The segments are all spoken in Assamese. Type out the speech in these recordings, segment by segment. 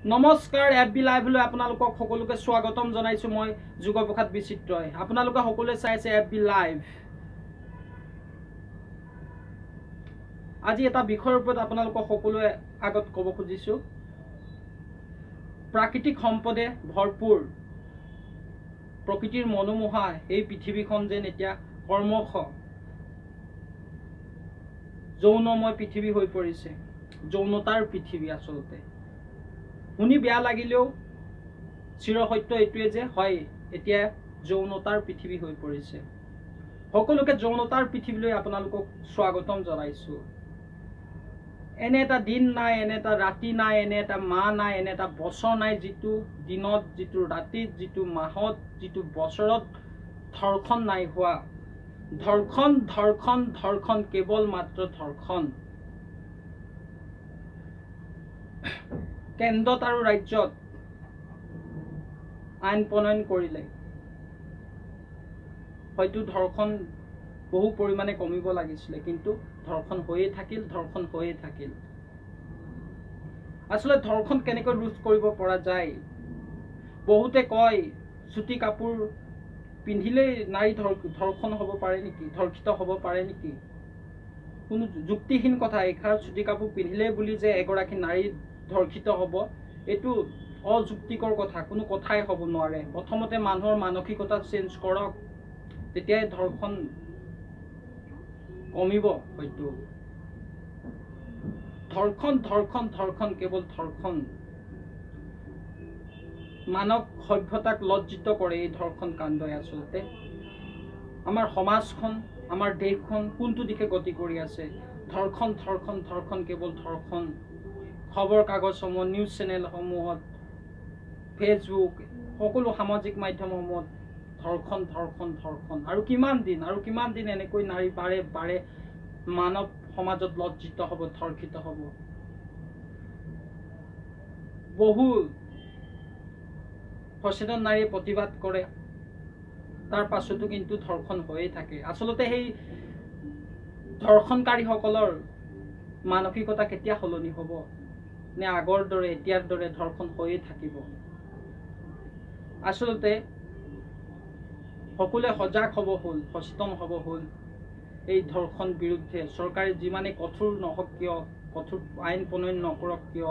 নমস্কাৰ এফবি লাইভলৈ আপোনালোকক সকলোকে স্বাগতম জনাইছো মই যুগপ্ৰসাদ বিচিত্ৰই আপোনালোকে সকলোৱে চাইছে এফবি লাইভ আজি এটা বিষয়ৰ ওপৰত আপোনালোকক সকলোৱে আগত ক'ব খুজিছো প্ৰাকৃতিক সম্পদে ভৰপুৰ প্ৰকৃতিৰ মনোমোহা এই পৃথিৱীখন যেন এতিয়া কৰ্মখ যৌনময় পৃথিৱী হৈ পৰিছে যৌনতাৰ পৃথিৱী আচলতে শুনি বেয়া লাগিলেও চিৰসত্য এইটোৱে যে হয় এতিয়া যৌনতাৰ পৃথিৱী হৈ পৰিছে সকলোকে যৌনতাৰ পৃথিৱীলৈ আপোনালোকক স্বাগতম জনাইছো এনে এটা দিন নাই এনে এটা ৰাতি নাই এনে এটা মাহ নাই এনে এটা বছৰ নাই যিটো দিনত যিটো ৰাতিত যিটো মাহত যিটো বছৰত ধৰ্ষণ নাই হোৱা ধৰ্ষণ ধৰ্ষণ ধৰ্ষণ কেৱল মাত্ৰ ধৰ্ষণ কেন্দ্ৰত আৰু ৰাজ্যত আইন প্ৰণয়ন কৰিলে হয়তো ধৰ্ষণ বহু পৰিমাণে কমিব লাগিছিলে কিন্তু ধৰ্ষণ হৈয়ে থাকিল আসলে ধৰ্ষণ কেনেকৈ ৰোধ কৰিব পৰা যায় বহুতে কয় চুটি কাপোৰ পিন্ধিলে নাৰী ধৰ্ষণ হ'ব পাৰে নেকি ধৰ্ষিত হ'ব পাৰে নেকি কোনো যুক্তিহীন কথা এখাৰ চুটি কাপোৰ পিন্ধিলে বুলি যে এগৰাকী নাৰী ধৰ্ষিত হ'ব এটো অযুক্তিকৰ কথা কোনো কথাই হ'ব নোৱাৰে প্ৰথমতে মানুহৰ মানসিকতা চেঞ্জ কৰক তেতিয়া ধৰ্ষণ কমিব হয়তো ধৰ্ষণ ধৰ্ষণ ধৰ্ষণ কেৱল ধৰ্ষণ মানৱ সভ্যতাক লজ্জিত কৰে এই ধৰ্ষণ কাণ্ডই আচলতে আমাৰ সমাজখন আমাৰ দেশখন কোনটো দিশে গতি কৰি আছে ধৰ্ষণ ধৰ্ষণ ধৰ্ষণ কেৱল ধৰ্ষণ খবৰ কাগজসমূহ নিউজ চেনেলসমূহত ফেচবুক সকলো সামাজিক মাধ্যমসমূহত ধৰ্ষণ ধৰ্ষণ ধৰ্ষণ আৰু কিমান দিন এনেকৈ নাৰী বাৰে বাৰে মানৱ সমাজত লজ্জিত হ'ব ধৰ্ষিত হ'ব বহু সচেতন নাৰীয়ে প্ৰতিবাদ কৰে তাৰ পাছতো কিন্তু ধৰ্ষণ হৈয়ে থাকে আচলতে সেই ধৰ্ষণকাৰীসকলৰ মানসিকতা কেতিয়া সলনি হ'ব নে আগৰ দৰে এতিয়াৰ দৰে ধৰ্ষণ হৈয়ে থাকিব আচলতে সকলোৱে সজাগ হ'ব হ'ল সচেতন হ'ব হ'ল এই ধৰ্ষণ বিৰুদ্ধে চৰকাৰে যিমানে কঠোৰ নহওক কিয় কঠোৰ আইন প্ৰণয়ন নকৰক কিয়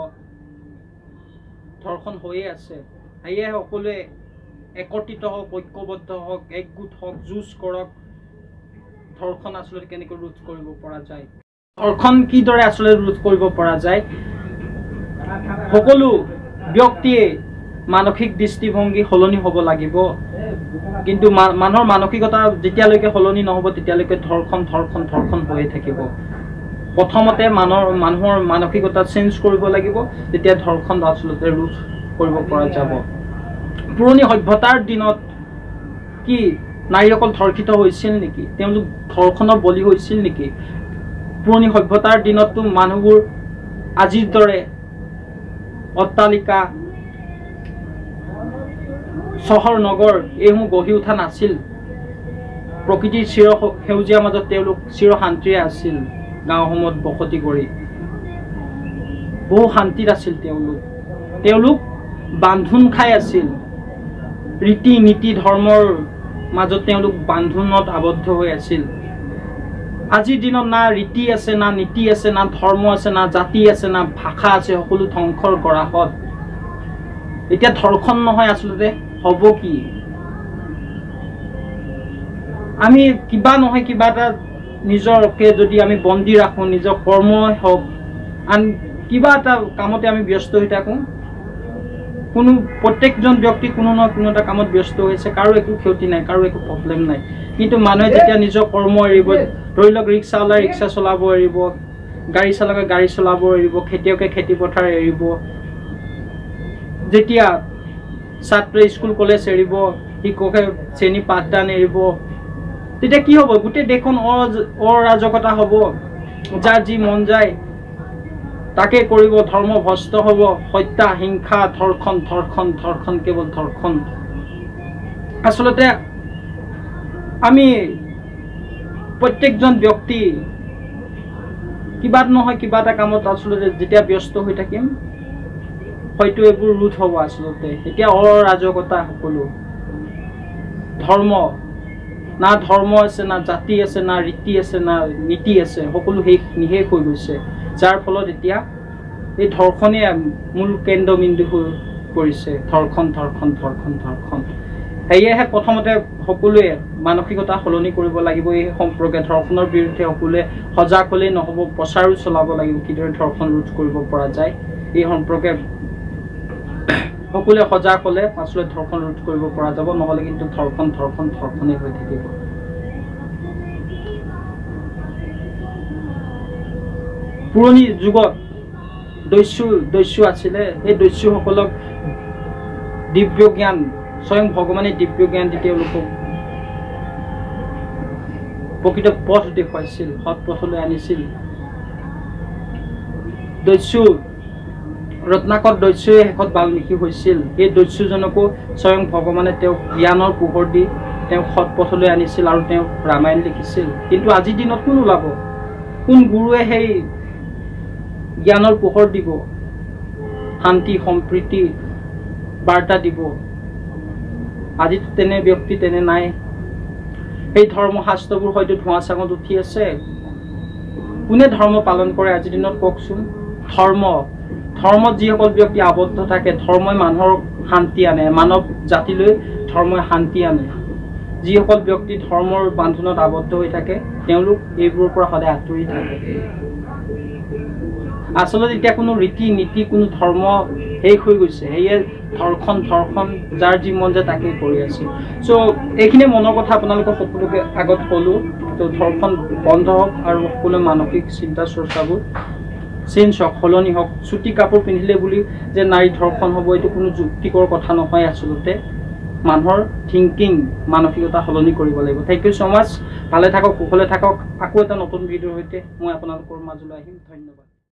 ধৰ্ষণ হৈয়ে আছে এয়ে সকলোৱে একত্ৰিত হওক ঐক্যবদ্ধ হওক একগোট হওক যুঁজ কৰক ধৰ্ষণ আচলতে কেনেকৈ ৰোধ কৰিব পৰা যায় ধৰ্ষণ কিদৰে আচলতে ৰোধ কৰিব পৰা যায় সকলো ব্যক্তিয়ে মানসিক দৃষ্টিভংগী সলনি হ'ব লাগিব কিন্তু মানুহৰ মানসিকতা যেতিয়ালৈকে সলনি নহ'ব তেতিয়ালৈকে ধৰ্ষণ ধৰ্ষণ ধৰ্ষণ হৈয়ে থাকিব প্ৰথমতে মানুহৰ মানসিকতা চেঞ্জ কৰিব লাগিব তেতিয়া ধৰ্ষণ আচলতে ৰোধ কৰিব পৰা যাব পুৰণি সভ্যতাৰ দিনত কি নাৰীসকল ধৰ্ষিত হৈছিল নেকি তেওঁলোক ধৰ্ষণৰ বলি হৈছিল নেকি পুৰণি সভ্যতাৰ দিনততো মানুহবোৰ আজিৰ দৰে অট্টালিকা চহৰ নগৰ এইসমূহ গঢ়ি উঠা নাছিল প্ৰকৃতিৰ চিৰ সেউজীয়া মাজত তেওঁলোক চিৰ শান্তিৰে আছিল গাঁওসমূহত বসতি কৰি বহু শান্তিত আছিল তেওঁলোক বান্ধোন খাই আছিল ৰীতি নীতি ধৰ্মৰ মাজত তেওঁলোক বান্ধোনত আবদ্ধ হৈ আছিল আজিৰ দিনত না ৰীতি আছে না নীতি আছে না ধৰ্ম আছে না জাতি আছে না ভাষা আছে সকলো ধ্বংসৰ গৰাহত এতিয়া ধৰ্ষণ নহয় আচলতে হ'ব কি আমি কিবা নহয় কিবা এটা নিজকে যদি আমি বন্দী ৰাখো নিজৰ কৰ্মই হওক আন কিবা এটা কামতে আমি ব্যস্ত হৈ থাকো কোনো প্ৰত্যেকজন ব্যক্তি কোনো নহয় কোনো এটা কামত ব্যস্ত হৈছে কাৰো একো ক্ষতি নাই কাৰো একো প্ৰব্লেম নাই কিন্তু মানুহে যেতিয়া নিজৰ কৰ্ম এৰিব ধৰি লওক ৰিক্সাৱালাই ৰিক্সা চলাব এৰিব গাড়ী চালকে গাড়ী চলাব এৰিব খেতিয়কে খেতি পথাৰ এৰিব যেতিয়া ছাত্ৰই স্কুল কলেজ এৰিব শিক্ষকে শ্ৰেণী পাঠদান এৰিব তেতিয়া কি হ'ব গোটেই দেশখন অৰাজকতা হ'ব যাৰ যি মন যায় তাকে কৰিব ধৰ্ম ভ্ৰষ্ট হ'ব হত্যা হিংসা ধৰ্ষণ ধৰ্ষণ ধৰ্ষণ কেৱল ধৰ্ষণ আচলতে আমি প্ৰত্যেকজন ব্যক্তি কিবা নহয় কিবা এটা কামত আচলতে যেতিয়া ব্যস্ত হৈ থাকিম হয়তো এইবোৰ ৰোধ হ'ব আচলতে এতিয়া অৰাজকতা সকলো ধৰ্ম না ধৰ্ম আছে না জাতি আছে না ৰীতি আছে না নীতি আছে সকলো নিশেষ হৈ গৈছে যাৰ ফলত এতিয়া এই ধৰ্ষণে মূল কেন্দ্ৰবিন্দু হৈ পৰিছে ধৰ্ষণ সেয়েহে প্ৰথমতে সকলোৱে মানসিকতা সলনি কৰিব লাগিব এই সম্পৰ্কে ধৰ্ষণৰ বিৰুদ্ধে সকলোৱে সজাগ হ'লেই নহ'ব প্ৰচাৰো চলাব লাগিব কিদৰে ধৰ্ষণ ৰোধ কৰিব পৰা যায় এই সম্পৰ্কে সকলোৱে সজাগ হ'লে আচলতে ধৰ্ষণ ৰোধ কৰিব পৰা যাব নহ'লে কিন্তু ধৰ্ষণেই হৈ থাকিব পুৰণি যুগত দস্যু আছিলে এই দস্যুসকলক দিব্য জ্ঞান স্বয়ং ভগৱানে দিব্য জ্ঞান দি তেওঁলোকক প্ৰকৃত পথ দেখুৱাইছিল সৎ পথলৈ আনিছিল দস্যু ৰত্নাকৰ দস্যুৱে শেষত বাল্মীকি হৈছিল এই দস্যুজনকো স্বয়ং ভগৱানে তেওঁক জ্ঞানৰ পোহৰ দি তেওঁক সৎ পথলৈ আনিছিল আৰু তেওঁক ৰামায়ণ লিখিছিল কিন্তু আজিৰ দিনত কোন ওলাব কোন গুৰুৱে সেই জ্ঞানৰ পোহৰ দিব শান্তি সম্প্ৰীতি বাৰ্তা দিব আজি তেনে ব্যক্তি তেনে নাই এই ধৰ্মশাস্ত্ৰবোৰ হয়তো ধোঁৱা চাঙত উঠি আছে কোনে ধৰ্ম পালন কৰে আজিৰ দিনত কওকচোন ধৰ্মত যিসকল ব্যক্তি আবদ্ধ থাকে ধৰ্মই মানুহৰ শান্তি আনে মানৱ জাতিলৈ ধৰ্মই শান্তি আনে যিসকল ব্যক্তি ধৰ্মৰ বান্ধোনত আবদ্ধ হৈ থাকে তেওঁলোক এইবোৰৰ পৰা সদায় আঁতৰি থাকে আচলতে এতিয়া কোনো ৰীতি নীতি কোনো ধৰ্ম শেষ হৈ গৈছে সেয়ে ধৰ্ষণ যাৰ যি মন যায় তাকেই কৰি আছে চ' এইখিনি মনৰ কথা আপোনালোকক সকলোকে আগত ক'লো তো ধৰ্ষণ বন্ধ হওক আৰু সকলো মানসিক চিন্তা চৰ্চাবোৰ চেঞ্জ হওক সলনি হওক চুটি কাপোৰ পিন্ধিলে বুলি যে নাৰী ধৰ্ষণ হ'ব এইটো কোনো যুক্তিকৰ কথা নহয় আচলতে মানুহৰ থিংকিং মানসিকতা সলনি কৰিব লাগিব থেংক ইউ ছ' মাছ ভালে থাকক কুশলে থাকক আকৌ এটা নতুন ভিডিঅ'ৰ সৈতে মই আপোনালোকৰ মাজলৈ আহিম ধন্যবাদ